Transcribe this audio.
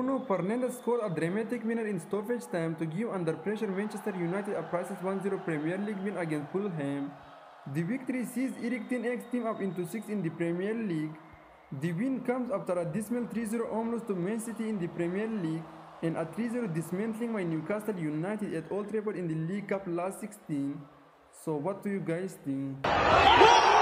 Bruno Fernandes scored a dramatic winner in stoppage time to give under pressure Manchester United a precise 1-0 Premier League win against Fulham. The victory sees Erik ten Hag's team up into 6th in the Premier League. The win comes after a dismal 3-0 home loss to Man City in the Premier League and a 3-0 dismantling by Newcastle United at Old Trafford in the League Cup last 16. So what do you guys think?